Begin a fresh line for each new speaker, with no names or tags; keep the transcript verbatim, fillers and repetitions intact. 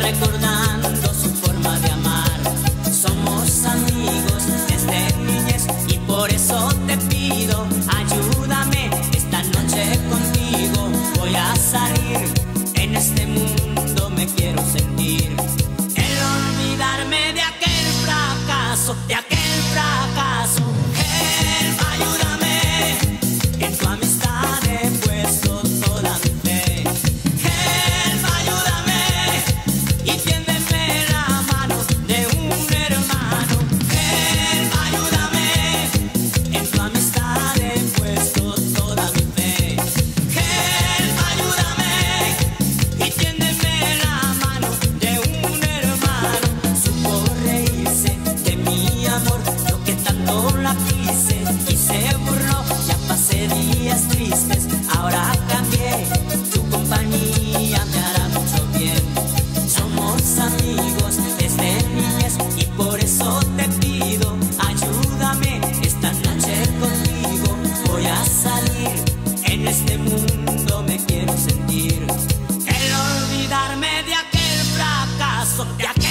recordando su forma de amar. Somos amigos desde niñez y por eso te pido, ayúdame esta noche contigo. Voy a salir, en este mundo me quiero sentir. El olvidarme de aquel fracaso, de aquel fracaso. Help, ayúdame, en tu amistad he puesto toda mi fe. Help, ayúdame y tiéndeme la mano de un hermano. Help, ayúdame, en tu amistad he puesto toda mi fe. Help, ayúdame y tiéndeme la mano de un hermano. Supo reírse de mi amor, lo que tanto la quise, y se burló. Ya pasé días tristes, ahora cambié, tu compañía me hará mucho bien. Somos amigos desde niñez y por eso te pido, ayúdame esta noche contigo. Voy a salir, en este mundo me quiero sentir. El olvidarme de aquel fracaso, de aquel